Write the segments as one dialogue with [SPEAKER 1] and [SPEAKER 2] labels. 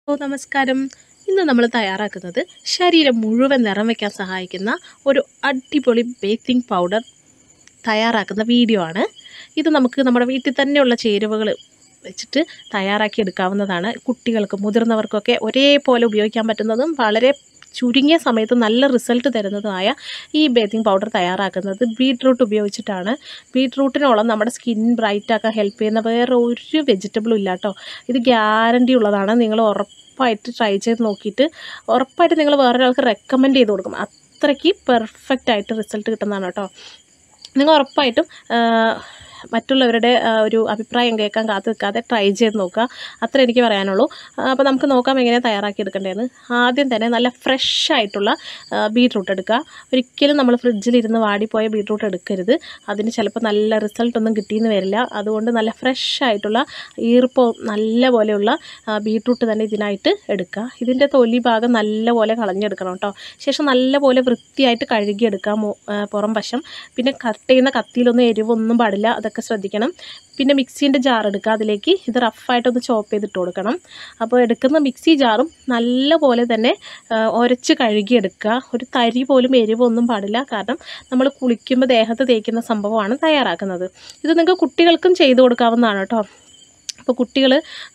[SPEAKER 1] നമസ്കാരം. ഇന്ന് നമ്മൾ തയ്യാറാക്കുന്നത് ശരീരം മുഴുവൻ നിറം വയ്ക്കാൻ സഹായിക്കുന്ന ഒരു അടിപൊളി ബേക്കിംഗ് പൗഡർ തയ്യാറാക്കുന്ന വീഡിയോ ആണ്. ഇത് നമുക്ക് നമ്മുടെ വീട്ടിൽ തന്നെയുള്ള ചേരുവകൾ വെച്ചിട്ട് തയ്യാറാക്കി എടുക്കാവുന്നതാണ്. കുട്ടികൾക്കും മുതിർന്നവർക്കൊക്കെ ഒരേപോലെ ഉപയോഗിക്കാൻ പറ്റുന്നതും വളരെ ചുരുങ്ങിയ സമയത്ത് നല്ല റിസൾട്ട് തരുന്നതുമായ ഈ ബേക്കിംഗ് പൗഡർ തയ്യാറാക്കുന്നത് ബീട്രൂട്ട് ഉപയോഗിച്ചിട്ടാണ്. ബീട്രൂട്ടിനോളം നമ്മുടെ സ്കിൻ ബ്രൈറ്റാക്കാൻ ഹെൽപ്പ് ചെയ്യുന്ന വേറെ ഒരു വെജിറ്റബിളും ഇല്ല കേട്ടോ. ഇത് ഗ്യാരണ്ടി ഉള്ളതാണ്. നിങ്ങൾ ഉറപ്പായിട്ട് ട്രൈ ചെയ്ത് നോക്കിയിട്ട് ഉറപ്പായിട്ട് നിങ്ങൾ വേറൊരാൾക്ക് റെക്കമെൻഡ് ചെയ്ത് കൊടുക്കും. അത്രയ്ക്ക് പെർഫെക്റ്റ് ആയിട്ട് റിസൾട്ട് കിട്ടുന്നതാണ് കേട്ടോ. നിങ്ങൾ ഉറപ്പായിട്ടും മറ്റുള്ളവരുടെ ഒരു അഭിപ്രായം കേൾക്കാൻ കാത്തു നിൽക്കാതെ ട്രൈ ചെയ്ത് നോക്കുക. അത്ര എനിക്ക് പറയാനുള്ളൂ. അപ്പോൾ നമുക്ക് നോക്കാം എങ്ങനെ തയ്യാറാക്കി എടുക്കേണ്ടതെന്ന്. ആദ്യം തന്നെ നല്ല ഫ്രഷ് ആയിട്ടുള്ള ബീട്രൂട്ട് എടുക്കുക. ഒരിക്കലും നമ്മൾ ഫ്രിഡ്ജിലിരുന്ന് വാടിപ്പോയ ബീട്രൂട്ട് എടുക്കരുത്. അതിന് ചിലപ്പോൾ നല്ല റിസൾട്ടൊന്നും കിട്ടിയെന്ന് വരില്ല. അതുകൊണ്ട് നല്ല ഫ്രഷ് ആയിട്ടുള്ള ഈർപ്പം നല്ല പോലെയുള്ള ബീട്രൂട്ട് തന്നെ ഇതിനായിട്ട് എടുക്കുക. ഇതിൻ്റെ തൊലി ഭാഗം നല്ലപോലെ കളഞ്ഞെടുക്കണം കേട്ടോ. ശേഷം നല്ലപോലെ വൃത്തിയായിട്ട് കഴുകിയെടുക്കാം പുറം വശം. പിന്നെ കട്ട് ചെയ്യുന്ന കത്തിയിലൊന്നും എരിവൊന്നും പാടില്ല, അതൊക്കെ ശ്രദ്ധിക്കണം. പിന്നെ മിക്സീൻ്റെ ജാർ എടുക്കുക. അതിലേക്ക് ഇത് റഫായിട്ടൊന്ന് ചോപ്പ് ചെയ്തിട്ട് കൊടുക്കണം. അപ്പോൾ എടുക്കുന്ന മിക്സി ജാറും നല്ലപോലെ തന്നെ ഉരച്ച് കഴുകിയെടുക്കുക. ഒരു തരി പോലും എരിവൊന്നും പാടില്ല. കാരണം നമ്മൾ കുളിക്കുമ്പോൾ ദേഹത്ത് തേക്കുന്ന സംഭവമാണ് തയ്യാറാക്കുന്നത്. ഇത് നിങ്ങൾക്ക് കുട്ടികൾക്കും ചെയ്തു കൊടുക്കാവുന്നതാണ് കേട്ടോ. അപ്പോൾ കുട്ടികൾ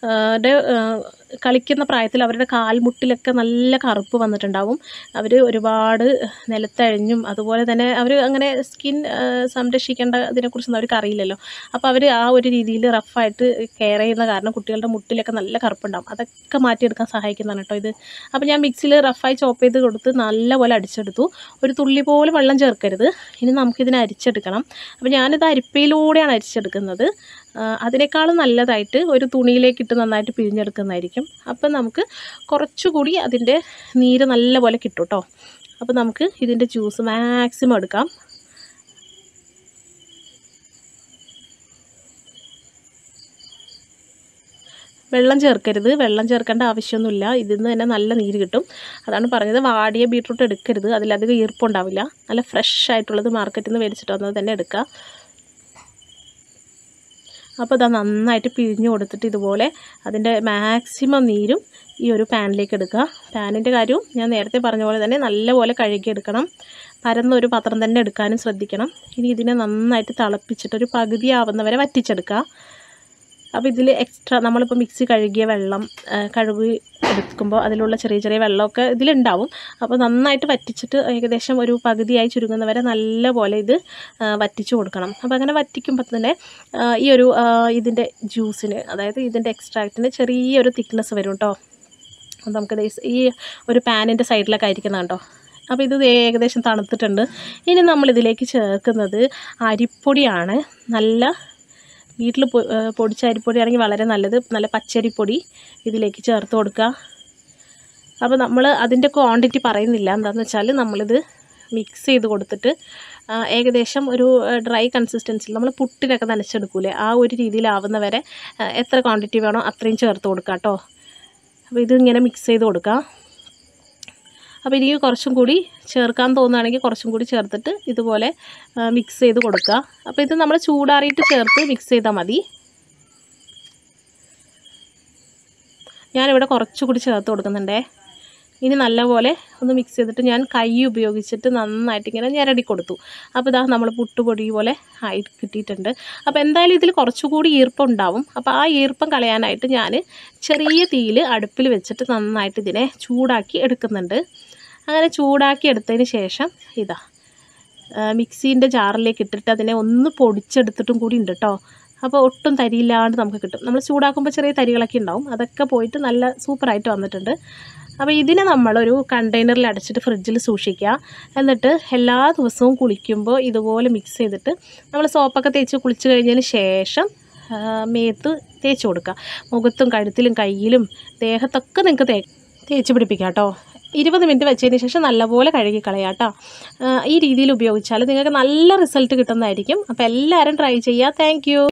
[SPEAKER 1] കളിക്കുന്ന പ്രായത്തിൽ അവരുടെ കാൽമുട്ടിലൊക്കെ നല്ല കറുപ്പ് വന്നിട്ടുണ്ടാവും. അവർ ഒരുപാട് നിലത്തഴിഞ്ഞും അതുപോലെ തന്നെ അവർ അങ്ങനെ സ്കിൻ സംരക്ഷിക്കേണ്ട ഇതിനെക്കുറിച്ചൊന്നും അവർക്ക് അറിയില്ലല്ലോ. അപ്പോൾ അവർ ആ ഒരു രീതിയിൽ റഫായിട്ട് കെയർ ചെയ്യുന്ന കാരണം കുട്ടികളുടെ മുട്ടിലൊക്കെ നല്ല കറുപ്പുണ്ടാവും. അതൊക്കെ മാറ്റിയെടുക്കാൻ സഹായിക്കുന്നതാണ് കേട്ടോ ഇത്. അപ്പോൾ ഞാൻ മിക്സിയിൽ റഫായി ചോപ്പ് ചെയ്ത് കൊടുത്ത് നല്ലപോലെ അടിച്ചെടുത്തു. ഒരു തുള്ളി പോലും വെള്ളം ചേർക്കരുത്. ഇനി നമുക്കിതിനെ അരിച്ചെടുക്കണം. അപ്പോൾ ഞാനിത് അരിപ്പയിലൂടെയാണ് അരിച്ചെടുക്കുന്നത്. അതിനേക്കാളും നല്ലതായിട്ട് ഒരു തുണിയിലേക്കിട്ട് നന്നായിട്ട് പിഴിഞ്ഞെടുക്കുന്നതായിരിക്കും. അപ്പം നമുക്ക് കുറച്ചുകൂടി അതിൻ്റെ നീര് നല്ലപോലെ കിട്ടും കേട്ടോ. അപ്പോൾ നമുക്ക് ഇതിൻ്റെ ജ്യൂസ് മാക്സിമം എടുക്കാം. വെള്ളം ചേർക്കരുത്. വെള്ളം ചേർക്കേണ്ട ആവശ്യമൊന്നുമില്ല. ഇതിൽ നിന്ന് തന്നെ നല്ല നീര് കിട്ടും. അതാണ് പറഞ്ഞത്, വാടിയ ബീട്രൂട്ട് എടുക്കരുത്. അതിലധികം ഈർപ്പുണ്ടാവില്ല. നല്ല ഫ്രഷ് ആയിട്ടുള്ളത് മാർക്കറ്റിൽ നിന്ന് മേടിച്ചിട്ട് വന്നത് തന്നെ എടുക്കുക. അപ്പോൾ ഇതാ നന്നായിട്ട് പിഴിഞ്ഞ് കൊടുത്തിട്ട് ഇതുപോലെ അതിൻ്റെ മാക്സിമം നീരും ഈ ഒരു പാനിലേക്ക് എടുക്കുക. പാനിൻ്റെ കാര്യവും ഞാൻ നേരത്തെ പറഞ്ഞ പോലെ തന്നെ നല്ലപോലെ കഴുകിയെടുക്കണം. പരന്നൊരു പാത്രം തന്നെ എടുക്കാനും ശ്രദ്ധിക്കണം. ഇനി ഇതിനെ നന്നായിട്ട് തിളപ്പിച്ചിട്ട് ഒരു പകുതി ആവുന്നവരെ വറ്റിച്ചെടുക്കുക. അപ്പോൾ ഇതിൽ എക്സ്ട്രാ നമ്മളിപ്പോൾ മിക്സി കഴുകിയ വെള്ളം കഴുകി എടുക്കുമ്പോൾ അതിലുള്ള ചെറിയ ചെറിയ വെള്ളമൊക്കെ ഇതിലുണ്ടാവും. അപ്പോൾ നന്നായിട്ട് വറ്റിച്ചിട്ട് ഏകദേശം ഒരു പകുതിയായി ചുരുങ്ങുന്നവരെ നല്ലപോലെ ഇത് വറ്റിച്ചു കൊടുക്കണം. അപ്പോൾ അങ്ങനെ വറ്റിക്കുമ്പോൾ തന്നെ ഈ ഒരു ഇതിൻ്റെ ജ്യൂസിന്, അതായത് ഇതിൻ്റെ എക്സ്ട്രാക്റ്റിന് ചെറിയൊരു തിക്നെസ് വരും കേട്ടോ. നമുക്കത് ഈ ഒരു പാനിൻ്റെ സൈഡിലൊക്കെ ആയിരിക്കുന്നത് കേട്ടോ. അപ്പോൾ ഇത് ഏകദേശം തണുത്തിട്ടുണ്ട്. ഇനി നമ്മളിതിലേക്ക് ചേർക്കുന്നത് അരിപ്പൊടിയാണ്. നല്ല വീട്ടിൽ പൊടിച്ച അരിപ്പൊടിയാണെങ്കിൽ വളരെ നല്ലത്. നല്ല പച്ചരിപ്പൊടി ഇതിലേക്ക് ചേർത്ത് കൊടുക്കുക. അപ്പോൾ നമ്മൾ അതിൻ്റെ ക്വാണ്ടിറ്റി പറയുന്നില്ല. എന്താണെന്ന് വെച്ചാൽ നമ്മളിത് മിക്സ് ചെയ്ത് കൊടുത്തിട്ട് ഏകദേശം ഒരു ഡ്രൈ കൺസിസ്റ്റൻസിൽ നമ്മൾ പുട്ടിനൊക്കെ നനച്ചെടുക്കൂലേ, ആ ഒരു രീതിയിലാവുന്ന വരെ എത്ര ക്വാണ്ടിറ്റി വേണോ അത്രയും ചേർത്ത് കൊടുക്കുക കേട്ടോ. അപ്പോൾ ഇതിങ്ങനെ മിക്സ് ചെയ്ത് കൊടുക്കുക. അപ്പോൾ ഇനി കുറച്ചും കൂടി ചേർക്കാൻ തോന്നുകയാണെങ്കിൽ കുറച്ചും കൂടി ചേർത്തിട്ട് ഇതുപോലെ മിക്സ് ചെയ്ത് കൊടുക്കുക. അപ്പോൾ ഇത് നമ്മൾ ചൂടാറിയിട്ട് ചേർത്ത് മിക്സ് ചെയ്താൽ മതി. ഞാനിവിടെ കുറച്ചുകൂടി ചേർത്ത് കൊടുക്കുന്നുണ്ടേ. ഇനി നല്ലപോലെ ഒന്ന് മിക്സ് ചെയ്തിട്ട് ഞാൻ കൈ ഉപയോഗിച്ചിട്ട് നന്നായിട്ട് ഇങ്ങനെ ഞെരടി കൊടുത്തു. അപ്പോൾ ഇതാ നമ്മൾ പുട്ടുപൊടി പോലെ ആയി കിട്ടിയിട്ടുണ്ട്. അപ്പോൾ എന്തായാലും ഇതിൽ കുറച്ചുകൂടി ഈർപ്പം ഉണ്ടാവും. അപ്പോൾ ആ ഈർപ്പം കളയാനായിട്ട് ഞാൻ ചെറിയ തീയിൽ അടുപ്പിൽ വെച്ചിട്ട് നന്നായിട്ട് ഇതിനെ ചൂടാക്കി എടുക്കുന്നുണ്ട്. അങ്ങനെ ചൂടാക്കി എടുത്തതിന് ശേഷം ഇതാ മിക്സീൻ്റെ ജാറിലേക്ക് ഇട്ടിട്ട് അതിനെ ഒന്ന് പൊടിച്ചെടുത്തിട്ടും കൂടി ഉണ്ട് കേട്ടോ. അപ്പോൾ ഒട്ടും തരിയില്ലാണ്ട് നമുക്ക് കിട്ടും. നമ്മൾ ചൂടാക്കുമ്പോൾ ചെറിയ തരികളൊക്കെ ഉണ്ടാവും. അതൊക്കെ പോയിട്ട് നല്ല സൂപ്പറായിട്ട് വന്നിട്ടുണ്ട്. അപ്പോൾ ഇതിനെ നമ്മളൊരു കണ്ടെയ്നറിൽ അടച്ചിട്ട് ഫ്രിഡ്ജിൽ സൂക്ഷിക്കുക. എന്നിട്ട് എല്ലാ ദിവസവും കുളിക്കുമ്പോൾ ഇതുപോലെ മിക്സ് ചെയ്തിട്ട് നമ്മൾ സോപ്പൊക്കെ തേച്ച് കുളിച്ച് കഴിഞ്ഞതിന് ശേഷം മേത്ത് തേച്ച് കൊടുക്കുക. മുഖത്തും കഴുത്തിലും കയ്യിലും ദേഹത്തൊക്കെ നിങ്ങൾക്ക് തേച്ച് പിടിപ്പിക്കാം കേട്ടോ. 20 മിനിറ്റ് വെച്ചതിന് ശേഷം നല്ലപോലെ കഴുകി കളയാം കേട്ടോ. ഈ രീതിയിൽ ഉപയോഗിച്ചാൽ നിങ്ങൾക്ക് നല്ല റിസൾട്ട് കിട്ടുന്നതായിരിക്കും. അപ്പോൾ എല്ലാവരും ട്രൈ ചെയ്യുക. താങ്ക്